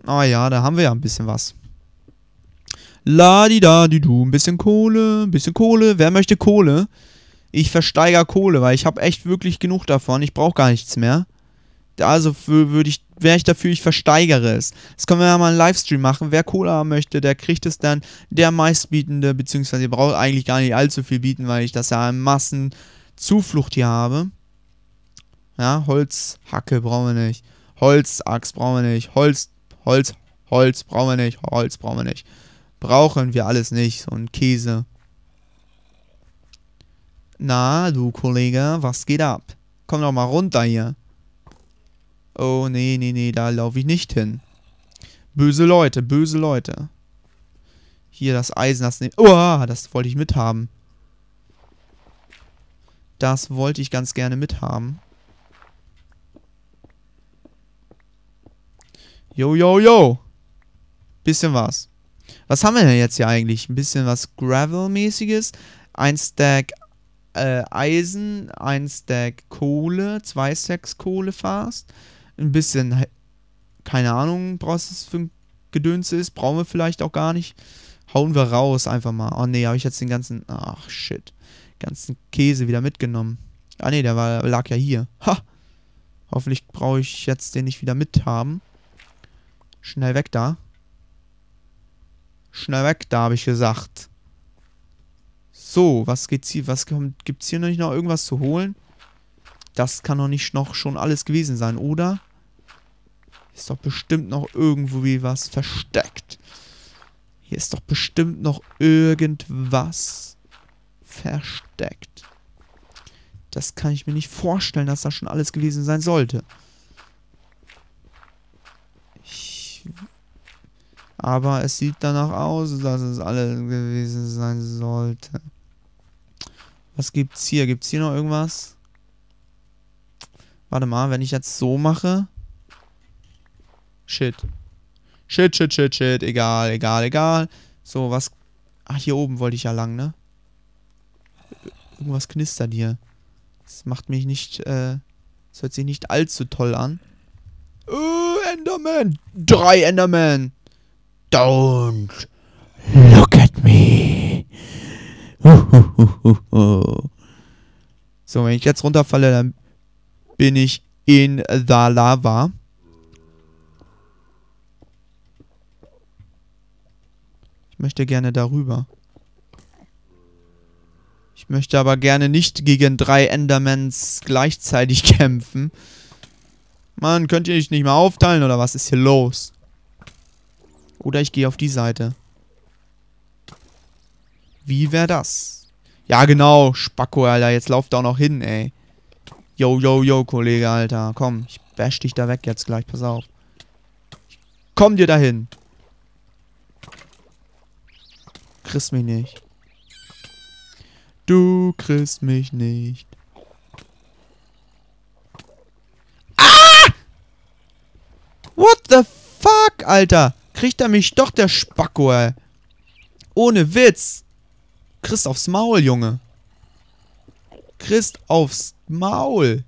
Ah ja, da haben wir ja ein bisschen was. Ladi-da-di-du, ein bisschen Kohle, ein bisschen Kohle. Wer möchte Kohle? Ich versteigere Kohle, weil ich habe echt wirklich genug davon. Ich brauche gar nichts mehr. Also wäre ich dafür, ich versteigere es. Das können wir ja mal einen Livestream machen. Wer Kohle haben möchte, der kriegt es dann. Der meistbietende, beziehungsweise ihr braucht eigentlich gar nicht allzu viel bieten, weil ich das ja in Massenzuflucht hier habe. Ja, Holzhacke brauchen wir nicht. Holzaxt brauchen wir nicht. Holz brauchen wir nicht. Holz brauchen wir nicht. Brauchen wir alles nicht. So ein Käse. Na, du Kollege, was geht ab? Komm doch mal runter hier. Oh, nee, nee, nee, da laufe ich nicht hin. Böse Leute, böse Leute. Hier das Eisen, das wollte ich mithaben. Das wollte ich ganz gerne mithaben. Jo, jo, jo. Bisschen was. Was haben wir denn jetzt hier eigentlich? Ein bisschen was Gravel-mäßiges. Ein Stack Eisen, ein Stack Kohle, 2 Stacks Kohle fast. Ein bisschen, keine Ahnung, was das für ein Gedöns ist. Brauchen wir vielleicht auch gar nicht. Hauen wir raus einfach mal. Oh nee, habe ich jetzt den ganzen, ach shit, ganzen Käse wieder mitgenommen. Ah nee, lag ja hier. Ha! Hoffentlich brauche ich jetzt den nicht wieder mithaben. Schnell weg da. Schnell weg da, habe ich gesagt. So, was geht's hier? Gibt's hier noch irgendwas zu holen? Das kann doch nicht noch schon alles gewesen sein, oder? Ist doch bestimmt noch irgendwo wie was versteckt. Hier ist doch bestimmt noch irgendwas versteckt. Das kann ich mir nicht vorstellen, dass das schon alles gewesen sein sollte. Aber es sieht danach aus, dass es alles gewesen sein sollte. Was gibt's hier? Gibt's hier noch irgendwas? Warte mal, wenn ich jetzt so mache. Shit. Shit, shit, shit, shit. Egal, egal, egal. So, was... Ach, hier oben wollte ich ja lang, ne? Irgendwas knistert hier. Das macht mich nicht, das hört sich nicht allzu toll an. Enderman! 3 Enderman! Don't look at me. So, wenn ich jetzt runterfalle, dann bin ich in the Lava. Ich möchte gerne darüber. Ich möchte aber gerne nicht gegen 3 Endermans gleichzeitig kämpfen. Mann, könnt ihr nicht mal aufteilen oder was ist hier los? Oder ich gehe auf die Seite. Wie wäre das? Ja, genau. Spacko, Alter. Jetzt lauft auch noch hin, ey. Yo, yo, yo, Kollege, Alter. Komm, ich bash dich da weg jetzt gleich. Pass auf. Komm dir dahin. Kriegst mich nicht. Du kriegst mich nicht. Ah! What the fuck, Alter? Kriegt er mich doch, der Spacko, ey. Ohne Witz. Kriegst aufs Maul, Junge. Kriegst aufs Maul.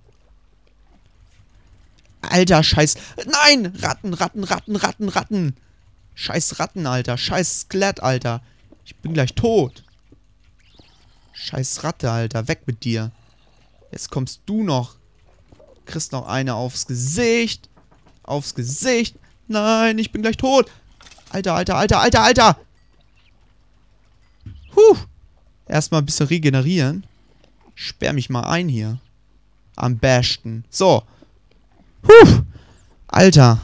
Alter, scheiß... Nein! Ratten, Ratten, Ratten, Ratten, Ratten. Scheiß Ratten, Alter. Scheiß Skelett, Alter. Ich bin gleich tot. Scheiß Ratte, Alter. Weg mit dir. Jetzt kommst du noch. Kriegst noch eine aufs Gesicht. Aufs Gesicht. Nein, ich bin gleich tot. Alter, Alter, Alter, Alter, Alter. Erstmal ein bisschen regenerieren. Sperr mich mal ein hier. Am besten. So. Alter.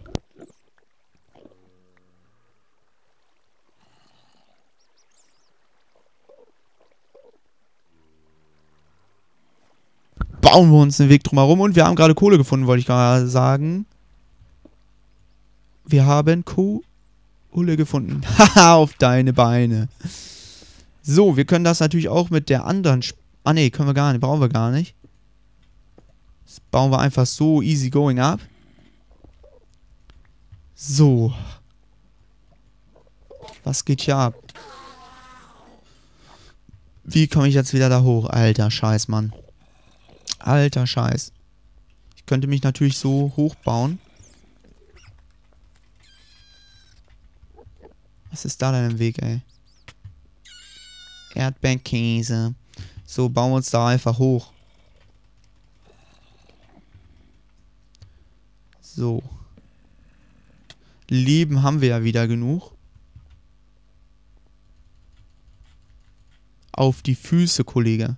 Bauen wir uns einen Weg drumherum. Und wir haben gerade Kohle gefunden, wollte ich gerade sagen. Wir haben Kohle gefunden. Haha, auf deine Beine. So, wir können das natürlich auch mit der anderen... Ah, ne, können wir gar nicht. Brauchen wir gar nicht. Das bauen wir einfach so easy going ab. So. Was geht hier ab? Wie komme ich jetzt wieder da hoch? Alter Scheiß, Mann. Alter Scheiß. Ich könnte mich natürlich so hochbauen. Was ist da denn im Weg, ey? Erdbeerkäse. So, bauen wir uns da einfach hoch. So. Leben haben wir ja wieder genug. Auf die Füße, Kollege.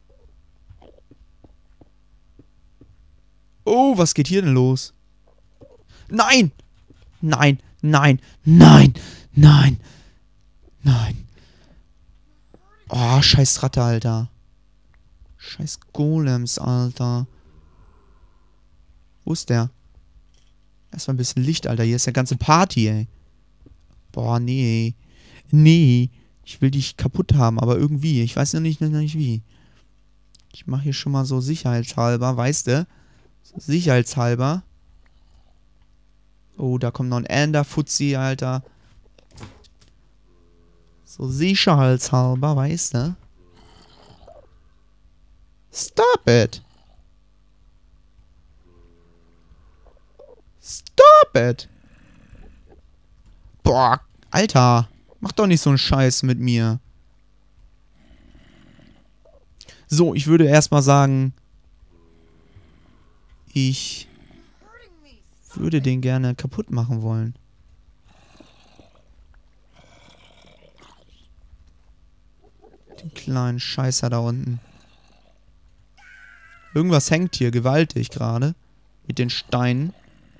Oh, was geht hier denn los? Nein! Nein, nein, nein, nein, nein. Oh, scheiß Ratte, Alter. Scheiß Golems, Alter. Wo ist der? Erstmal ein bisschen Licht, Alter. Hier ist ja ganze Party, ey. Boah, nee. Nee. Ich will dich kaputt haben, aber irgendwie. Ich weiß noch nicht wie. Ich mache hier schon mal so sicherheitshalber, weißt du? So sicherheitshalber. Oh, da kommt noch ein Ender-Fuzzi, Alter. So sicherheitshalber, weißt du? Stop it! Stop it! Boah, Alter. Mach doch nicht so einen Scheiß mit mir. So, ich würde erstmal sagen, ich würde den gerne kaputt machen wollen. Den kleinen Scheißer da unten. Irgendwas hängt hier gewaltig gerade. Mit den Steinen.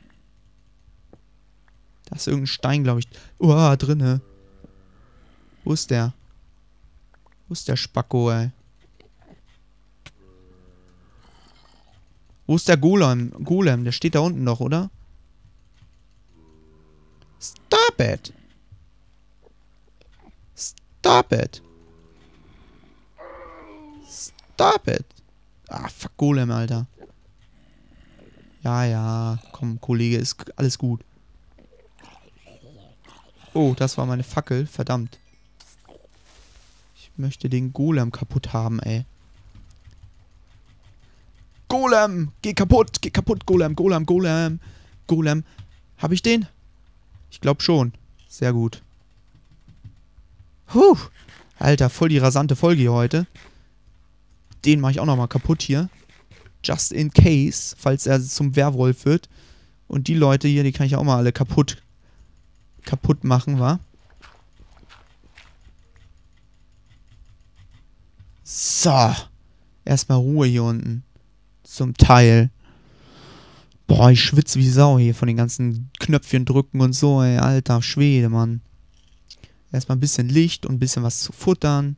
Da ist irgendein Stein, glaube ich. Oh, drinne. Wo ist der? Wo ist der Spacko, ey? Wo ist der Golem? Golem, der steht da unten noch, oder? Stop it! Stop it! Stop it! Ah, fuck Golem, Alter. Ja, ja. Komm, Kollege, ist alles gut. Oh, das war meine Fackel. Verdammt. Ich möchte den Golem kaputt haben, ey. Golem! Geh kaputt, Golem, Golem, Golem. Golem. Hab ich den? Ich glaube schon. Sehr gut. Puh. Alter, voll die rasante Folge hier heute. Den mache ich auch nochmal kaputt hier. Just in case, falls er zum Werwolf wird. Und die Leute hier, die kann ich auch mal alle kaputt machen, wa? So. Erstmal Ruhe hier unten. Zum Teil. Boah, ich schwitze wie Sau hier von den ganzen Knöpfchen drücken und so, ey. Alter Schwede, Mann. Erstmal ein bisschen Licht und ein bisschen was zu futtern.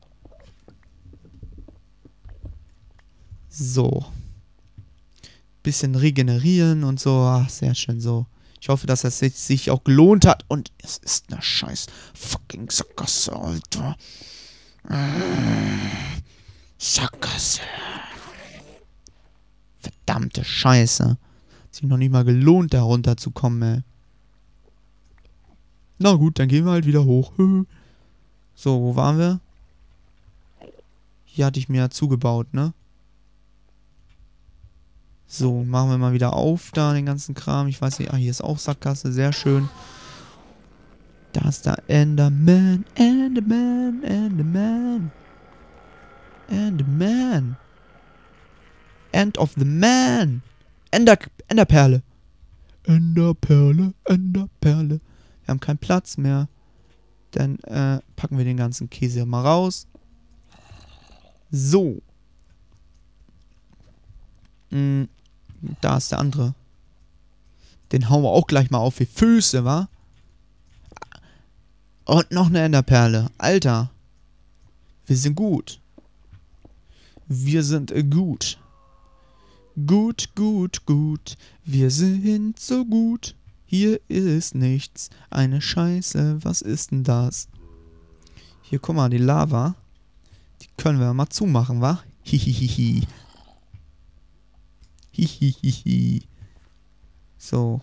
So. Bisschen regenerieren und so. Ach, sehr schön so. Ich hoffe, dass es sich auch gelohnt hat. Und es ist eine scheiß fucking Sackgasse, Alter. Sackgasse. Verdammte Scheiße. Hat sich noch nicht mal gelohnt, da runterzukommen, ey. Na gut, dann gehen wir halt wieder hoch. So, wo waren wir? Hier hatte ich mir ja zugebaut, ne? So, machen wir mal wieder auf, da den ganzen Kram. Ich weiß nicht, ah, hier ist auch Sackgasse, sehr schön. Da ist der Enderman, Enderman, Enderman. Enderman. End of the Man. Enderperle. Enderperle, Enderperle. Wir haben keinen Platz mehr. Dann packen wir den ganzen Käse mal raus. So. Da ist der andere. Den hauen wir auch gleich mal auf die Füße, wa? Und noch eine Enderperle. Alter. Wir sind gut. Wir sind gut. Gut, gut, gut. Wir sind so gut. Hier ist nichts. Eine Scheiße. Was ist denn das? Hier, guck mal, die Lava. Die können wir mal zumachen, wa? Hihihihi. Hihihihi. So.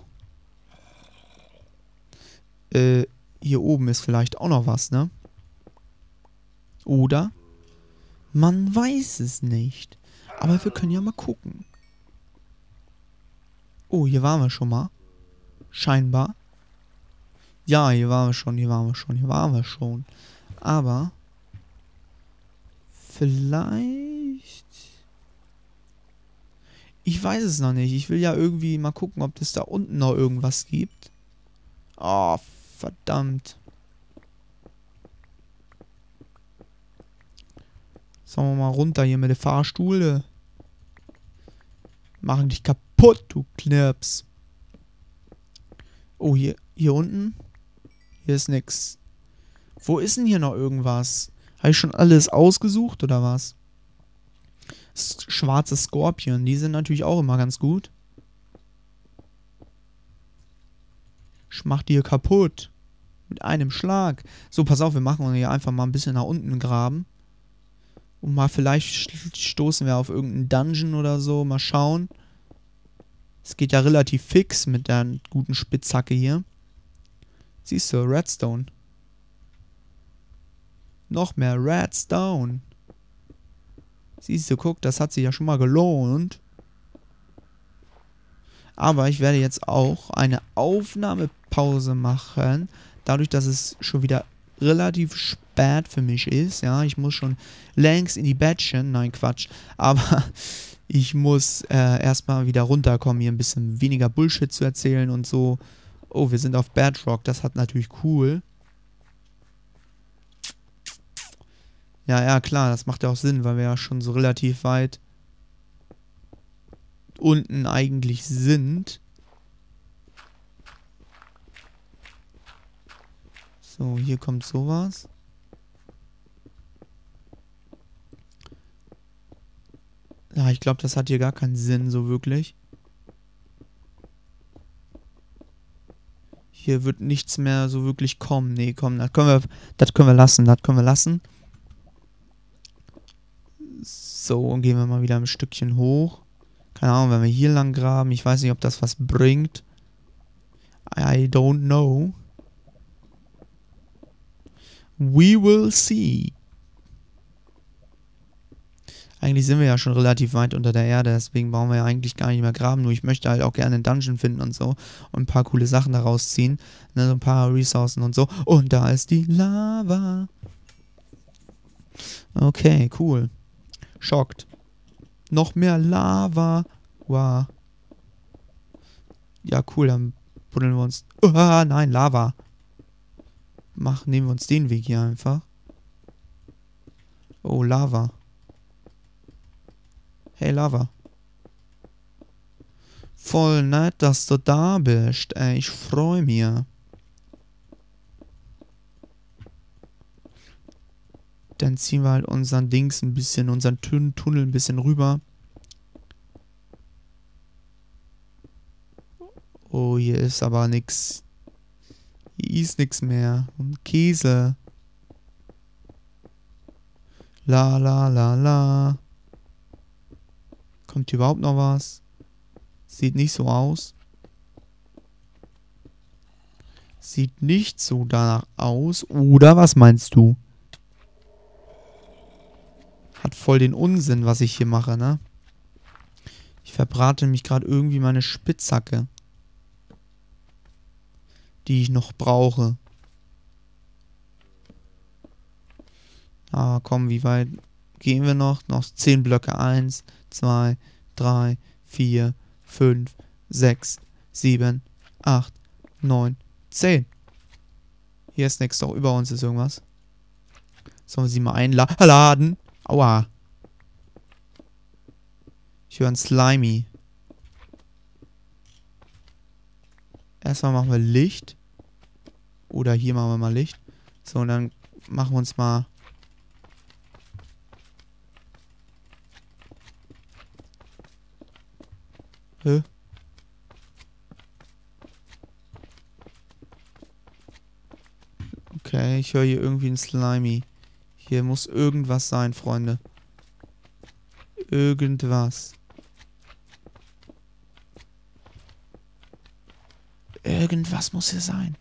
Hier oben ist vielleicht auch noch was, ne? Oder? Man weiß es nicht. Aber wir können ja mal gucken. Oh, hier waren wir schon mal. Scheinbar. Ja, hier waren wir schon, hier waren wir schon, hier waren wir schon. Aber vielleicht... Ich weiß es noch nicht. Ich will ja irgendwie mal gucken, ob es da unten noch irgendwas gibt. Oh, verdammt. Sollen wir mal runter hier mit der Fahrstuhl? Machen dich kaputt, du Knirps. Oh, hier unten? Hier ist nix. Wo ist denn hier noch irgendwas? Habe ich schon alles ausgesucht, oder was? Schwarze Skorpion, die sind natürlich auch immer ganz gut. Ich mach die hier kaputt. Mit einem Schlag. So, pass auf, wir machen hier einfach mal ein bisschen nach unten graben. Und mal vielleicht stoßen wir auf irgendeinen Dungeon oder so. Mal schauen. Es geht ja relativ fix mit der guten Spitzhacke hier. Siehst du, Redstone. Noch mehr Redstone. Siehst du, guck, das hat sich ja schon mal gelohnt. Aber ich werde jetzt auch eine Aufnahmepause machen. Dadurch, dass es schon wieder relativ spät für mich ist. Ja, ich muss schon längst in die Bettchen. Nein, Quatsch. Aber ich muss erstmal wieder runterkommen, hier ein bisschen weniger Bullshit zu erzählen und so. Oh, wir sind auf Bedrock. Das hat natürlich cool. Ja, klar, das macht ja auch Sinn, weil wir ja schon so relativ weit unten eigentlich sind. So, hier kommt sowas. Ja, ich glaube, das hat hier gar keinen Sinn, so wirklich. Hier wird nichts mehr so wirklich kommen. Nee, komm, das können wir lassen, das können wir lassen. So, und gehen wir mal wieder ein Stückchen hoch. Keine Ahnung, wenn wir hier lang graben. Ich weiß nicht, ob das was bringt. I don't know. We will see. Eigentlich sind wir ja schon relativ weit unter der Erde, deswegen brauchen wir ja eigentlich gar nicht mehr graben. Nur ich möchte halt auch gerne einen Dungeon finden und so. Und ein paar coole Sachen daraus ziehen. Ne, so ein paar Ressourcen und so. Und da ist die Lava. Okay, cool. Schockt. Noch mehr Lava. Wow. Ja, cool, dann buddeln wir uns... nein, Lava. Nehmen wir uns den Weg hier einfach. Oh, Lava. Hey, Lava. Voll nett, dass du da bist. Ey, ich freue mich. Dann ziehen wir halt unseren Dings ein bisschen, unseren Tunnel ein bisschen rüber. Oh, hier ist aber nix. Hier ist nix mehr. Und Käse. La la la la. Kommt hier überhaupt noch was? Sieht nicht so aus. Sieht nicht so danach aus. Oder was meinst du? Hat voll den Unsinn, was ich hier mache, ne? Ich verbrate nämlich gerade irgendwie meine Spitzhacke. Die ich noch brauche. Ah, komm, wie weit gehen wir noch? Noch 10 Blöcke. 1, 2, 3, 4, 5, 6, 7, 8, 9, 10. Hier ist nichts, doch über uns ist irgendwas. Sollen wir sie mal einladen? Aua. Ich höre ein Slimy. Erstmal machen wir Licht. Oder hier machen wir mal Licht. So, und dann machen wir uns mal... Hä? Okay, ich höre hier irgendwie ein Slimy. Hier muss irgendwas sein, Freunde. Irgendwas. Irgendwas muss hier sein.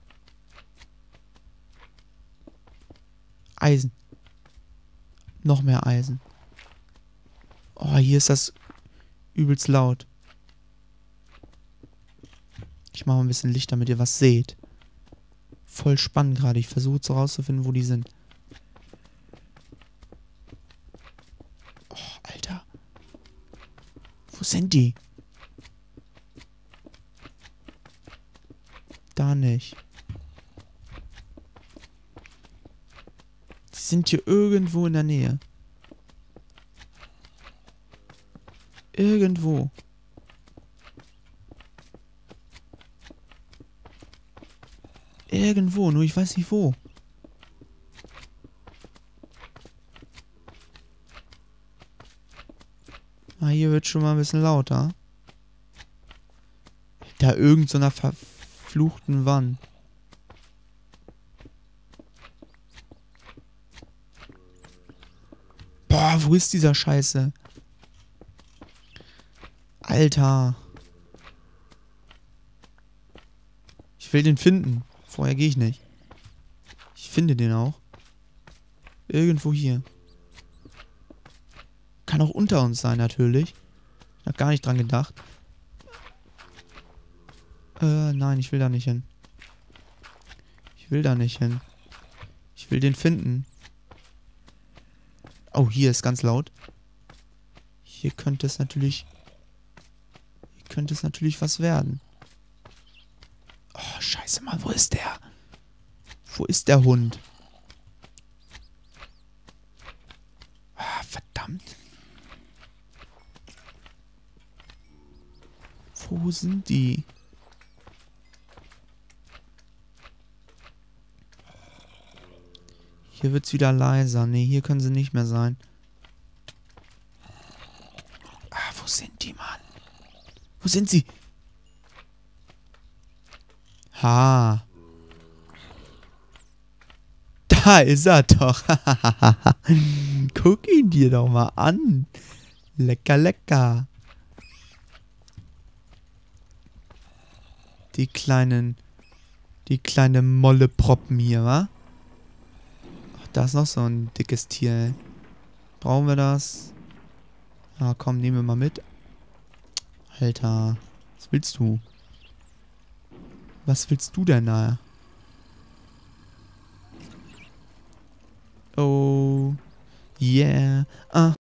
Eisen. Noch mehr Eisen. Oh, hier ist das übelst laut. Ich mache mal ein bisschen Licht, damit ihr was seht. voll spannend gerade. Ich versuche so rauszufinden, wo die sind. Oh, Alter. Wo sind die? Da nicht. Die sind hier irgendwo in der Nähe. Irgendwo. Irgendwo, nur ich weiß nicht wo. Ah, hier wird schon mal ein bisschen lauter. Da irgend so einer verfluchten Wand. Boah, wo ist dieser Scheiße? Alter. Ich will den finden. Vorher gehe ich nicht. Ich finde den auch. Irgendwo hier. Kann auch unter uns sein, natürlich. Ich hab gar nicht dran gedacht. Nein, ich will da nicht hin. Ich will da nicht hin. Ich will den finden. Oh, hier ist ganz laut. Hier könnte es natürlich... Hier könnte es natürlich was werden. Oh, scheiße mal, wo ist der? Wo ist der Hund? Ah, verdammt. Wo sind die? Hier wird's wieder leiser. Ne, hier können sie nicht mehr sein. Ah, wo sind die, Mann? Wo sind sie? Ha. Da ist er doch. Guck ihn dir doch mal an. Lecker, lecker. Die kleinen Molleproppen hier, wa? Ach, da ist noch so ein dickes Tier, ey. Brauchen wir das? Ah, komm, nehmen wir mal mit. Alter, was willst du? Was willst du denn da? Oh, yeah.